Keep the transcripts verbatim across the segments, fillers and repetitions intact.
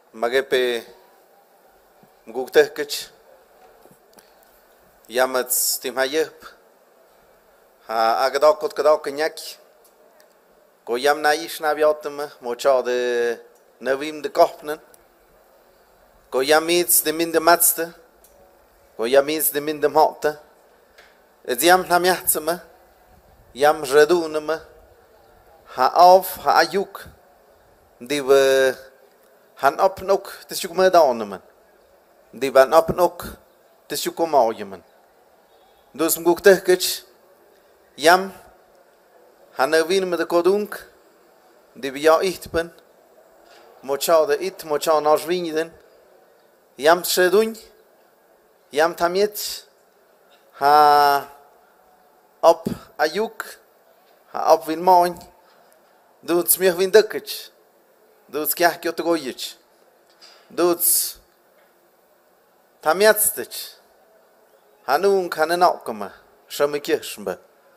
Magepe Gugtekich Yamats Timhayep Ha Agadokot Kadok Nyaki Go Yam Naish Naviotama Mocha de Navim de Kopnen Go Yamits de Minde Matste Go Yamits de Minde Motte Het Yam Namiatsama Yam Redunama Ha Auf Ha Ayuk Die we Han op en ook te zoeken met de anderen. Die van op en ook te zoeken met de anderen. Dus ik ook tegen Jam, han er weer met de kodunk, die we jou echt ben. Mocha de it, mocha naar zwinden. Jam schedun, jam tamiet, ha op ajuk, ha op win moin. Doet smich win dukketje. Doet kjach kjot gojic. Doet tamiatstic. Hanung hanenakama. Shamikirshmbe.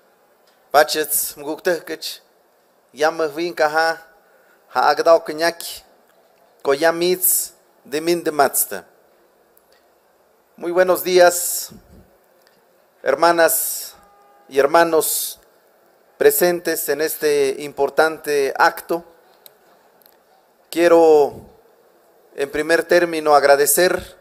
Bachet mguktekich. Yammer winka ha. Ha agdaukenyak. Ko yamits de min de matste. Muy buenos días, hermanas y hermanos presentes en este importante acto. Quiero, en primer término, agradecer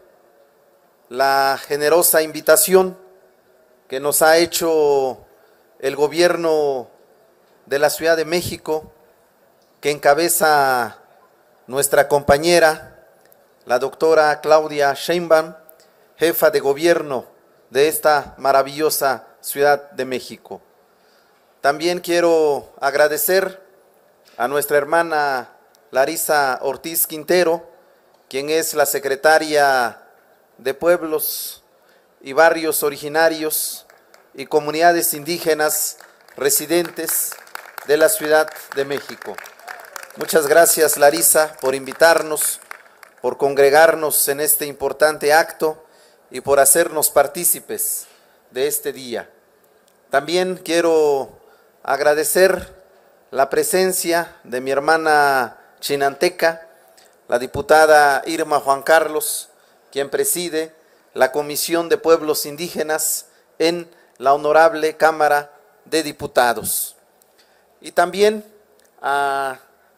la generosa invitación que nos ha hecho el gobierno de la Ciudad de México, que encabeza nuestra compañera, la doctora Claudia Sheinbaum, jefa de gobierno de esta maravillosa Ciudad de México. También quiero agradecer a nuestra hermana Larisa Ortiz Quintero, quien es la secretaria de Pueblos y Barrios Originarios y Comunidades Indígenas residentes de la Ciudad de México. Muchas gracias, Larisa, por invitarnos, por congregarnos en este importante acto y por hacernos partícipes de este día. También quiero agradecer la presencia de mi hermana chinanteca, la diputada Irma Juan Carlos, quien preside la Comisión de Pueblos Indígenas en la Honorable Cámara de Diputados. Y también a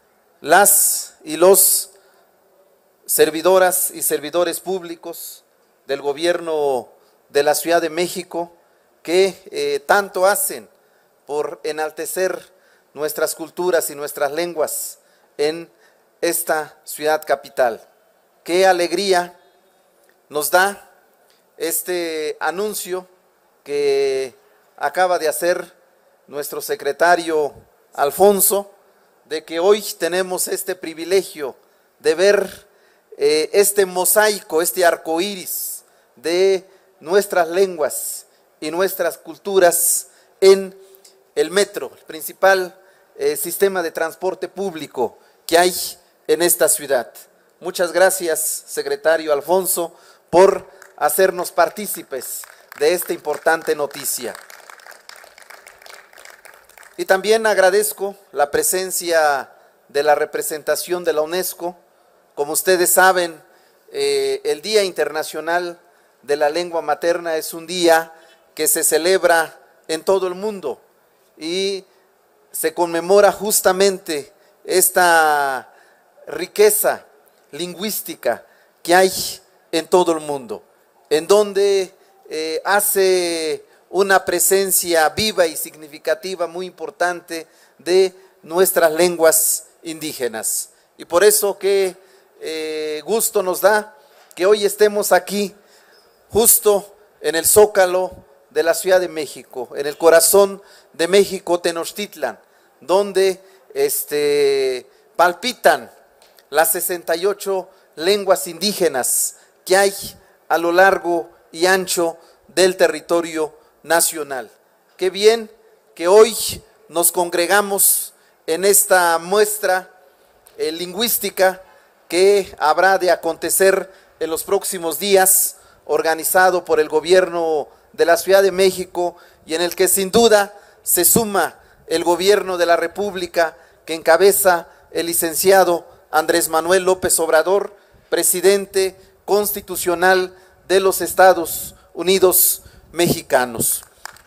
las y los servidoras y servidores públicos del gobierno de la Ciudad de México que eh, tanto hacen por enaltecer nuestras culturas y nuestras lenguas en esta ciudad capital. Qué alegría nos da este anuncio que acaba de hacer nuestro secretario Alfonso, de que hoy tenemos este privilegio de ver eh, este mosaico, este arco iris de nuestras lenguas y nuestras culturas en el metro, el principal eh, sistema de transporte público que hay en esta ciudad. Muchas gracias, secretario Alfonso, por hacernos partícipes de esta importante noticia. Y también agradezco la presencia de la representación de la UNESCO. Como ustedes saben, eh, el Día Internacional de la Lengua Materna es un día que se celebra en todo el mundo y se conmemora justamente esta riqueza lingüística que hay en todo el mundo, en donde eh, hace una presencia viva y significativa muy importante de nuestras lenguas indígenas. Y por eso qué eh, gusto nos da que hoy estemos aquí, justo en el Zócalo de la Ciudad de México, en el corazón de México, Tenochtitlan, donde este, palpitan las sesenta y ocho lenguas indígenas que hay a lo largo y ancho del territorio nacional. Qué bien que hoy nos congregamos en esta muestra eh, lingüística que habrá de acontecer en los próximos días, organizado por el gobierno de la Ciudad de México y en el que sin duda se suma el gobierno de la República que encabeza el licenciado Andrés Manuel López Obrador, presidente constitucional de los Estados Unidos mexicanos.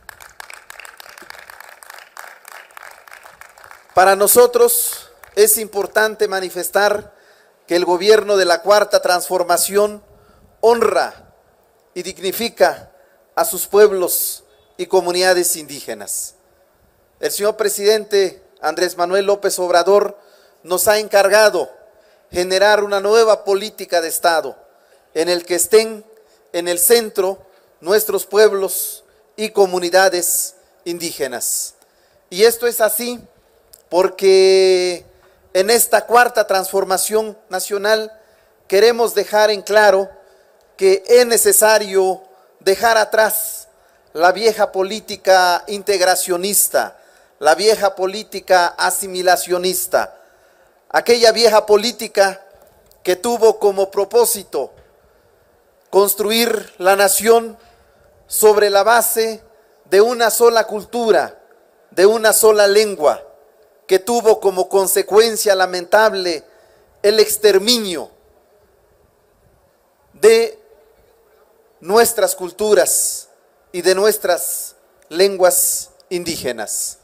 Para nosotros es importante manifestar que el gobierno de la Cuarta Transformación honra y dignifica a sus pueblos y comunidades indígenas. El señor presidente Andrés Manuel López Obrador nos ha encargado generar una nueva política de Estado en el que estén en el centro nuestros pueblos y comunidades indígenas. Y esto es así porque en esta Cuarta Transformación Nacional queremos dejar en claro que es necesario dejar atrás la vieja política integracionista, la vieja política asimilacionista, aquella vieja política que tuvo como propósito construir la nación sobre la base de una sola cultura, de una sola lengua, que tuvo como consecuencia lamentable el exterminio de nuestras culturas y de nuestras lenguas indígenas.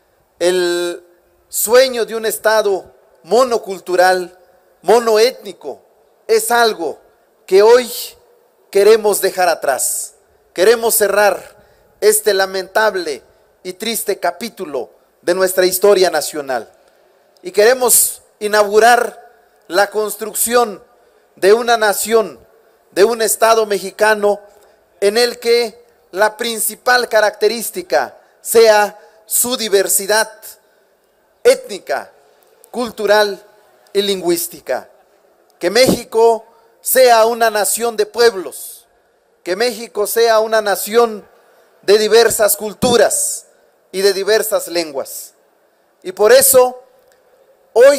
El sueño de un Estado monocultural, monoétnico, es algo que hoy queremos dejar atrás. Queremos cerrar este lamentable y triste capítulo de nuestra historia nacional. Y queremos inaugurar la construcción de una nación, de un Estado mexicano en el que la principal característica sea su diversidad étnica, cultural y lingüística. Que México sea una nación de pueblos, que México sea una nación de diversas culturas y de diversas lenguas. Y por eso, hoy,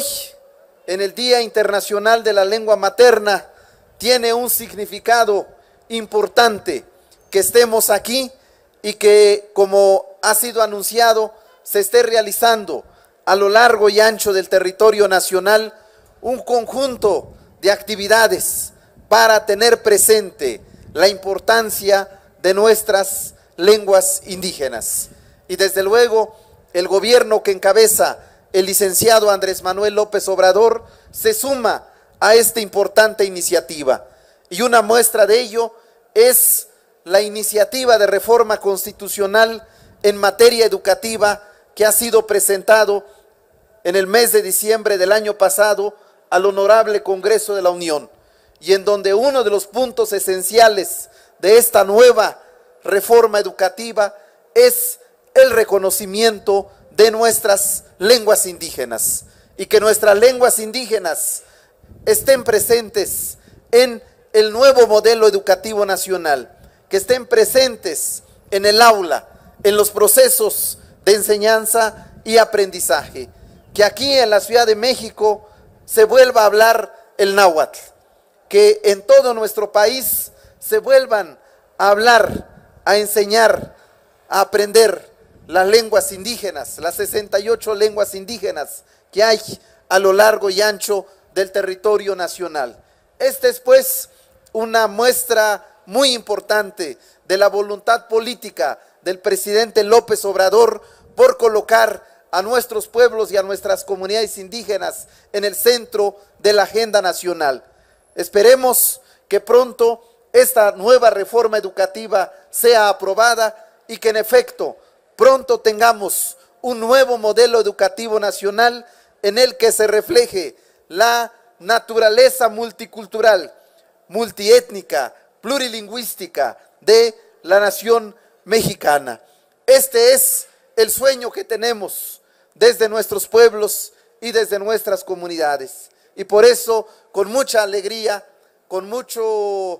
en el Día Internacional de la Lengua Materna, tiene un significado importante que estemos aquí y que, como ha sido anunciado, se esté realizando a lo largo y ancho del territorio nacional un conjunto de actividades para tener presente la importancia de nuestras lenguas indígenas. Y desde luego, el gobierno que encabeza el licenciado Andrés Manuel López Obrador se suma a esta importante iniciativa. Y una muestra de ello es la iniciativa de reforma constitucional en materia educativa que ha sido presentado en el mes de diciembre del año pasado al Honorable Congreso de la Unión, y en donde uno de los puntos esenciales de esta nueva reforma educativa es el reconocimiento de nuestras lenguas indígenas, y que nuestras lenguas indígenas estén presentes en el nuevo modelo educativo nacional, que estén presentes en el aula, en los procesos de enseñanza y aprendizaje, que aquí en la Ciudad de México se vuelva a hablar el náhuatl, que en todo nuestro país se vuelvan a hablar, a enseñar, a aprender las lenguas indígenas, las sesenta y ocho lenguas indígenas que hay a lo largo y ancho del territorio nacional. Esta es pues una muestra muy importante de la voluntad política del presidente López Obrador por colocar a nuestros pueblos y a nuestras comunidades indígenas en el centro de la agenda nacional. Esperemos que pronto esta nueva reforma educativa sea aprobada y que en efecto pronto tengamos un nuevo modelo educativo nacional en el que se refleje la naturaleza multicultural, multiétnica, plurilingüística de la nación mexicana. Este es el sueño que tenemos desde nuestros pueblos y desde nuestras comunidades. Y por eso, con mucha alegría, con mucho,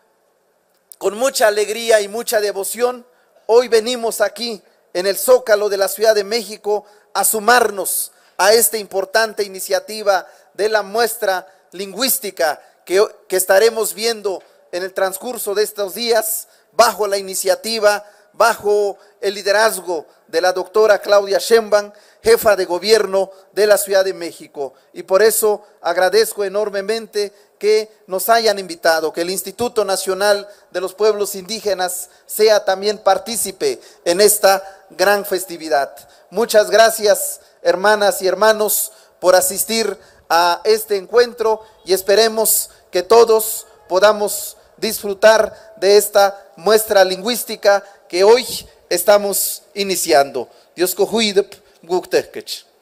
con mucha alegría y mucha devoción, hoy venimos aquí en el Zócalo de la Ciudad de México a sumarnos a esta importante iniciativa de la muestra lingüística que, que estaremos viendo en el transcurso de estos días bajo la iniciativa bajo el liderazgo de la doctora Claudia Sheinbaum, jefa de gobierno de la Ciudad de México. Y por eso agradezco enormemente que nos hayan invitado, que el Instituto Nacional de los Pueblos Indígenas sea también partícipe en esta gran festividad. Muchas gracias, hermanas y hermanos, por asistir a este encuentro y esperemos que todos podamos disfrutar de esta muestra lingüística que hoy estamos iniciando. Dios cojuidep, guktekech.